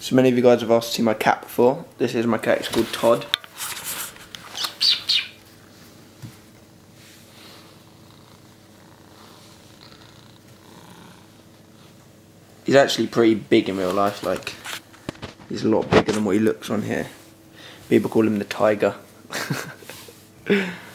So many of you guys have asked to see my cat before. This is my cat, it's called Todd. He's actually pretty big in real life, like, he's a lot bigger than what he looks on here. People call him the tiger.